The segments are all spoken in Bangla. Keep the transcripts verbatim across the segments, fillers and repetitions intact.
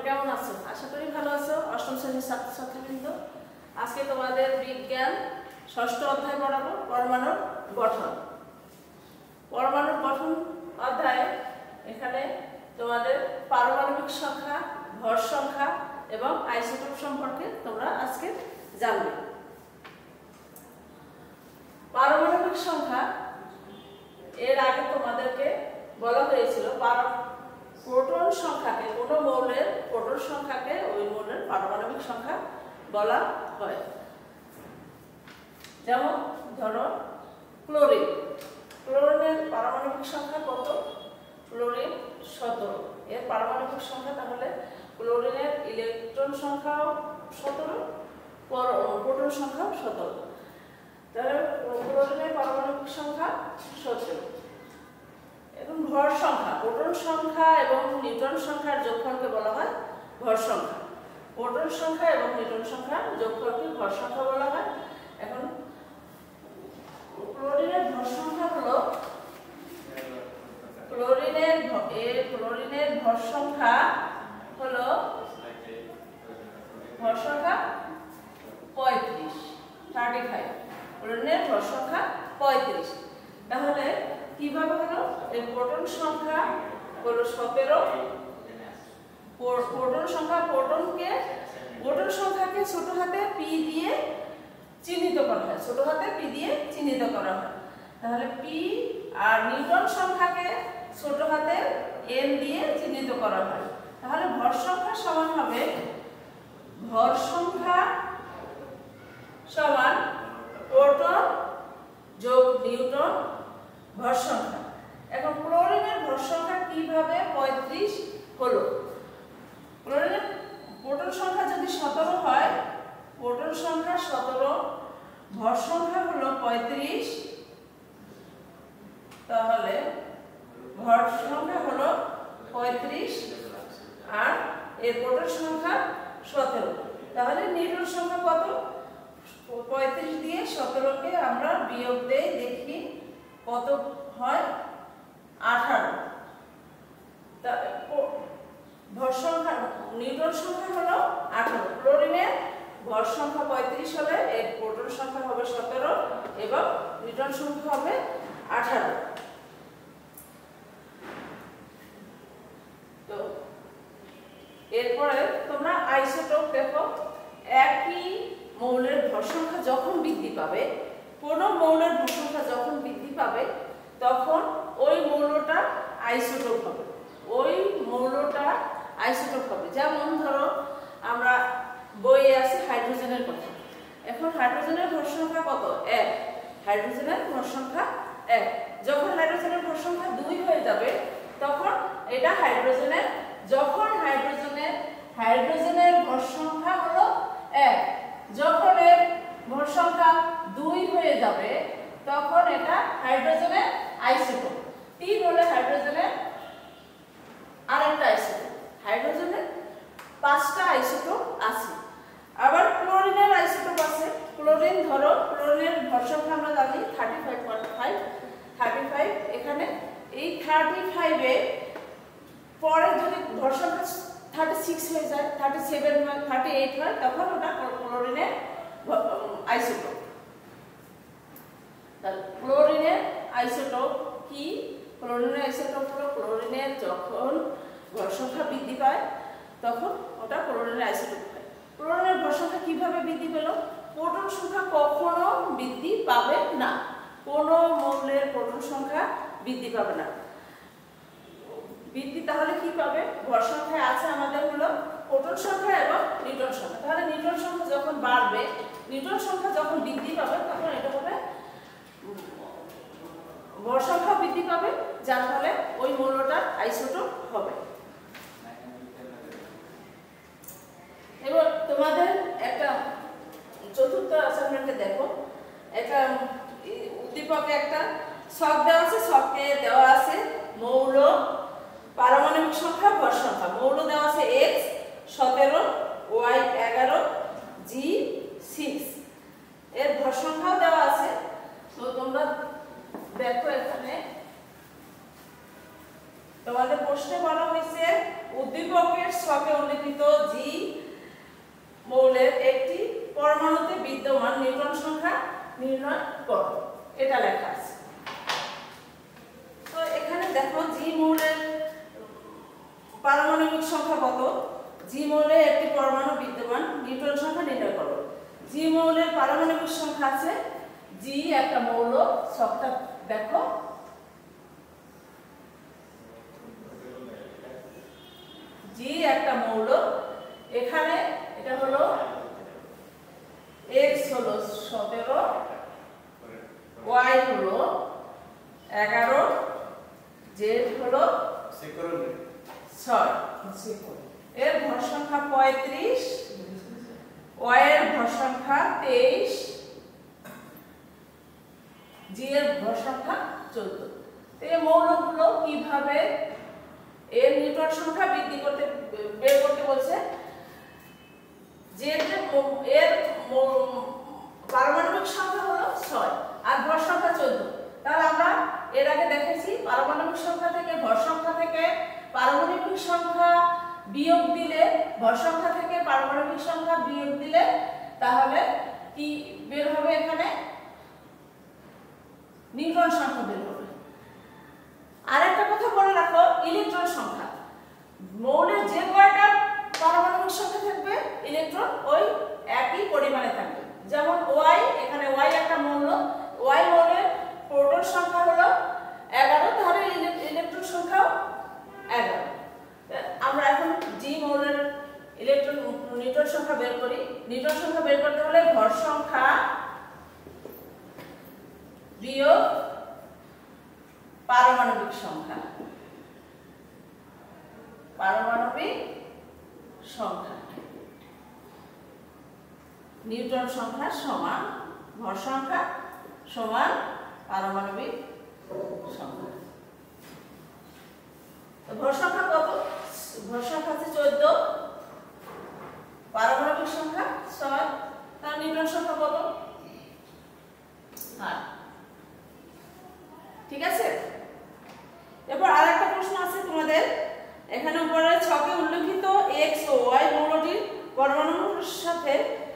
কেমন আছো? আশা করি ভালো আছো। অষ্টম শ্রেণীর ছাত্রছাত্রীবৃন্দ, আজকে তোমাদের বিজ্ঞান ষষ্ঠ অধ্যায় পড়াবো, পরমাণুর গঠন। পরমাণুর গঠন অধ্যায়ে এখানে তোমাদের পারমাণবিক সংখ্যা, ভর সংখ্যা এবং আইসোটোপ সম্পর্কে তোমরা আজকে জানবে। পারমাণবিক সংখ্যা এর আগে তোমাদেরকে বলা হয়েছিল প্রোটন সংখ্যাকে, কোনো মৌলের প্রোটন সংখ্যাকে ওই মৌলের পারমাণবিক সংখ্যা বলা হয়। যেমন ধরো ক্লোরিন, ক্লোরিনের পারমাণবিক সংখ্যা কত? ক্লোরিন সতেরো। এর পারমাণবিক সংখ্যা তাহলে ক্লোরিনের ইলেকট্রন সংখ্যাও সতেরো, প্রোটন সংখ্যাও সতেরো। তাহলে ক্লোরিনের পারমাণবিক সংখ্যা সতেরো। এবং ভর সংখ্যা, প্রোটন সংখ্যা এবং নিউট্রন সংখ্যার যোগফলকে বলা হয় ভর সংখ্যা। প্রোটন সংখ্যা এবং নিউট্রন সংখ্যার যোগফলকে ভর সংখ্যা বলা হয়। এখন ক্লোরিনের ভর সংখ্যা হলো, ক্লোরিনের এর ক্লোরিনের ভর সংখ্যা হলো ভর সংখ্যা পঁয়ত্রিশ, থার্টি ফাইভ। ক্লোরিনের ভর সংখ্যা পঁয়ত্রিশ। তাহলে কিভাবে হলো? এই প্রোটন সংখ্যা হলো সতেরো। প্রোটন সংখ্যা, প্রোটনকে প্রোটন সংখ্যাকে ছোট হাতে পি দিয়ে চিহ্নিত করা হয়, ছোট হাতে পি দিয়ে চিহ্নিত করা হয়। তাহলে পি আর নিউটন সংখ্যাকে ছোট হাতে এন দিয়ে চিহ্নিত করা হয়। তাহলে ভর সংখ্যা সমান হবে, ভর সংখ্যা সমান প্রোটন যোগ নিউটন ভর সংখ্যা। এখন ক্লোরিনের ভর সংখ্যা কিভাবে পঁয়ত্রিশ হলো? ক্লোরিনের প্রোটন সংখ্যা যদি সতেরো হয়, প্রোটন সংখ্যা সতেরো, ভর সংখ্যা হলো পঁয়ত্রিশ, তাহলে ভর সংখ্যা হলো পঁয়ত্রিশ আর এর প্রোটন সংখ্যা সতেরো। তাহলে নিউটন সংখ্যা কত? পঁয়ত্রিশ দিয়ে সতেরোকে আমরা বিয়োগ দেই, দেখি কত হয়, আঠারো। ভর সংখ্যা, নিউটন সংখ্যা হলো আঠারো। ক্লোরিনের ভর সংখ্যা পঁয়ত্রিশ হলে এর প্রোটন সংখ্যা হবে সতেরো এবং নিউটন সংখ্যা হবে আঠারো। তো এরপরে তোমরা আইসোটোপ দেখো। একই মৌলের ভর সংখ্যা যখন বৃদ্ধি পাবে, কোন মৌলের ভর সংখ্যা যখন বৃদ্ধি পাবে, তখন ওই মৌলটা আইসোটোপ হবে, ওই মৌলটা আইসোটোপ হবে। যেমন ধরো আমরা বইয়ে আছে হাইড্রোজেনের কথা। এখন হাইড্রোজেনের ভর সংখ্যা কত? এক। হাইড্রোজেনের ভর সংখ্যা এক। যখন হাইড্রোজেনের ভর সংখ্যা দুই হয়ে যাবে, তখন এটা হাইড্রোজেনের, যখন হাইড্রোজেনের হাইড্রোজেনের ভর সংখ্যা হলো এক, যখন এর ভর সংখ্যা দুই হয়ে যাবে, তখন এটা হাইড্রোজেনের আইসোটোপ। তিন হলে হাইড্রোজেনের আরেকটা আইসোটোপ। হাইড্রোজেনের পাঁচটা আইসোটোপ আছে। আবার ক্লোরিনের আইসোটোপ আছে। ক্লোরিন ধরো, ক্লোরিনের ভর সংখ্যা আমরা জানি thirty five point five, thirty five. এখানে এই থার্টি ফাইভে পরে যদি ভর সংখ্যা থার্টি সিক্স হয়ে যায়, থার্টি সেভেন হয়, থার্টি এইট হয়, তখন ওটা ক্লোরিনের আইসোটোপ। ক্লোরিনের আইসোটোপ কি? ক্লোরিনের আইসোটোপ হলো ক্লোরিনের যখন ভর সংখ্যা বৃদ্ধি পায়, তখন ওটা ক্লোরিনের আইসোটোপ হয়। ক্লোরিনের ভর সংখ্যা কিভাবে বৃদ্ধি পেল? প্রোটন সংখ্যা কখনো বৃদ্ধি পাবে না, কোনো মৌলের প্রোটন সংখ্যা বৃদ্ধি পাবে না। বৃদ্ধি তাহলে কি পাবে? ভর সংখ্যায় আছে আমাদের হলো প্রোটন সংখ্যা এবং নিউট্রন সংখ্যা। তাহলে নিউট্রন সংখ্যা যখন বাড়বে, নিউট্রন সংখ্যা যখন বৃদ্ধি পাবে, তখন এটা হবে ভর সংখ্যা বৃদ্ধি পাবে, যার ফলে ওই মৌলটার আইসোটোপ হবে। এবার তোমাদের একটা চতুর্থ অ্যাসাইনমেন্টে দেখো, একটা উদ্দীপকে একটা ছক দেওয়া আছে। ছকে দেওয়া আছে মৌল, পারমাণবিক সংখ্যা, ভর সংখ্যা। মৌল দেওয়া আছে এক্স সতেরো, ওয়াই এগারো, জি সিক্স। এর ভর সংখ্যাও দেওয়া আছে। তো তোমরা দেখো, এখানে তোমার তোমাদের প্রশ্নে বলা হয়েছে উদ্দীপকের ছকে উল্লেখিত জি মৌলের একটি পরমাণুতে বিদ্যমান নিউট্রন সংখ্যা নির্ণয় করো, এটা লেখা আছে। তো এখানে দেখো জি মৌলের পারমাণবিক সংখ্যা কত, জি মৌলের একটি পরমাণু বিদ্যমান নিউট্রন সংখ্যা নির্ণয় করো। জি মৌলের পারমাণবিক সংখ্যা আছে, জি একটা মৌল, ছকটা দেখো, জি একটা মৌল, এখানে এটা হলো x হলো সতেরো, y হলো এগারো, z হলো ছয়, এর ভর সংখ্যা পঁয়ত্রিশ, y এর ভর সংখ্যা তেইশ, জি এর ভর সংখ্যা চোদ্দ। এই মৌলগুলো কিভাবে এর নিউট্রন সংখ্যা বৃদ্ধি করতে বের করতে বলছে, যে এর পারমাণবিক সংখ্যা হলো ছয় আর ভর সংখ্যা চোদ্দ। তাহলে আমরা এর আগে দেখেছি পারমাণবিক সংখ্যা থেকে ভর সংখ্যা থেকে পারমাণবিক সংখ্যা বিয়োগ দিলে, ভর সংখ্যা থেকে পারমাণবিক সংখ্যা বিয়োগ দিলে তাহলে কি বের হবে, এখানে নিউট্রন সংখ্যা বের হবে। আরেকটা কথা বলে রাখো, ইলেকট্রন সংখ্যা, মৌলের যে কয়টা পারমাণবিক সংখ্যা থাকবে ইলেকট্রন ওই একই পরিমাণে থাকবে। যেমন y, এখানে y একটা মৌল, y মৌলের প্রোটন সংখ্যা হলো এগারো, তাহলে ইলেকট্রন সংখ্যা এগারো। আমরা এখন জি মৌলের ইলেকট্রন নিউট্রন সংখ্যা বের করি। নিউট্রন সংখ্যা বের করতে হলে ভর সংখ্যা বিয়োগ পারমাণবিক সংখ্যা, পারমাণবিক সংখ্যা, নিউট্রন সংখ্যা সমান ভর সংখ্যা সমান পারমাণবিক সংখ্যা। ভর সংখ্যা কত, ভর সংখ্যা আছে চোদ্দ, পারমাণবিক সংখ্যা ছয়, তার নিউট্রন সংখ্যা কত আট। ঠিক আছে, এরপর আরেকটা প্রশ্ন আছে তোমাদের, এখানে উপরে ছকে উল্লেখিত x ও y মৌলটির পরমাণুর সাথে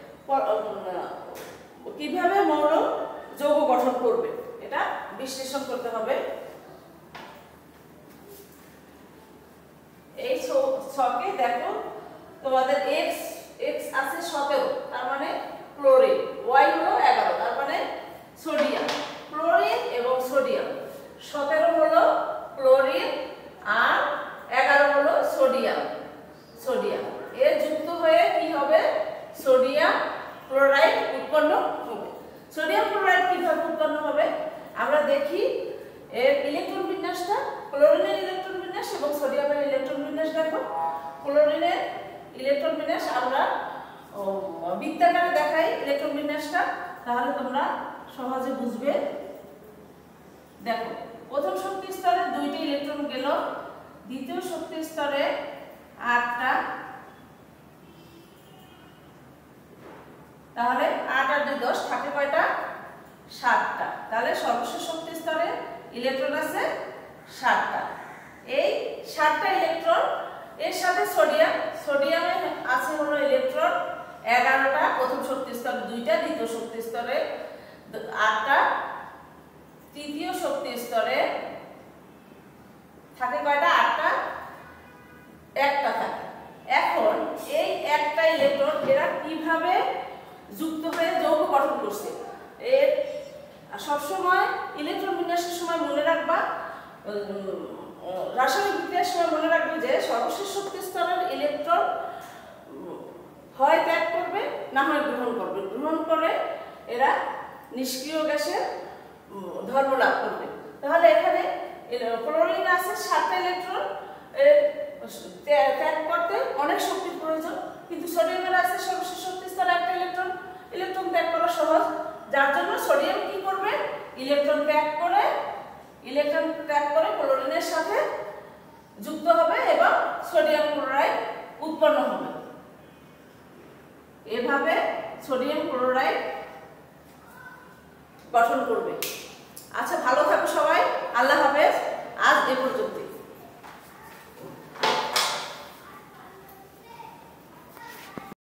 কিভাবে মৌল যৌগ গঠন করবে এটা বিশ্লেষণ করতে হবে। এই ছকে দেখো তোমাদের x x আছে সতেরো, তার মানে ক্লোরিন, y হলো এগারো, তার মানে সোডিয়াম, ক্লোরিন এবং সোডিয়াম, সতেরো হলো ক্লোরিন আর এগারো হলো সোডিয়াম, সোডিয়াম এর যুক্ত হয়ে কি হবে, সোডিয়াম ক্লোরাইড উৎপন্ন হবে। সোডিয়াম ক্লোরাইড কিভাবে উৎপন্ন হবে আমরা দেখি, এর ইলেকট্রন বিন্যাসটা, ক্লোরিনের ইলেকট্রন বিন্যাস এবং সোডিয়ামের ইলেকট্রন বিন্যাস দেখো। ক্লোরিনের ইলেকট্রন বিন্যাস আমরা বৃত্তাকারে দেখাই ইলেকট্রন বিন্যাসটা, তাহলে তোমরা সহজে বুঝবে। দেখো প্রথম শক্তি স্তরে দুইটি ইলেকট্রন গেল, দ্বিতীয় শক্তি স্তরে আটটা, তাহলে আট আর দুই দশ, থাকে কয়টা, সাতটা। তাহলে সর্বশেষ শক্তি স্তরে ইলেকট্রন আছে সাতটা। এই সাতটা ইলেকট্রন এর সাথে সোডিয়াম, সোডিয়ামে আছে হলো ইলেকট্রন এগারোটা, প্রথম শক্তি স্তরে দুইটা, দ্বিতীয় শক্তি স্তরে আটটা, তৃতীয় শক্তি স্তরে থাকে কয়টা, আটটা, একটা থাকে। এখন এই একটা ইলেকট্রন এরা কিভাবে যুক্ত হয়ে যৌগ গঠন করছে, এর সবসময় ইলেকট্রন বিন্যাসের সময় মনে রাখবা, রাসায়নিক বিক্রিয়ার সময় মনে রাখবে যে সর্বশেষ শক্তি স্তরের ইলেকট্রন হয় ত্যাগ করবে না হয় গ্রহণ করবে, গ্রহণ করে এরা নিষ্ক্রিয় গ্যাসের ধর্ম লাভ করবে। তাহলে এখানে ক্লোরিন আছে সাতটা ইলেকট্রন, ত্যাগ করতে অনেক শক্তির প্রয়োজন, কিন্তু সোডিয়ামের আছে সর্বশেষ শক্তি স্তরে একটা ইলেকট্রন, ইলেকট্রন ত্যাগ করা সহজ, যার জন্য সোডিয়াম কি করবে, ইলেকট্রন ত্যাগ করে ইলেকট্রন ত্যাগ করে ক্লোরিনের সাথে যুক্ত হবে এবং সোডিয়াম ক্লোরাইড উৎপন্ন হবে। এভাবে সোডিয়াম ক্লোরাইড গঠন করবে।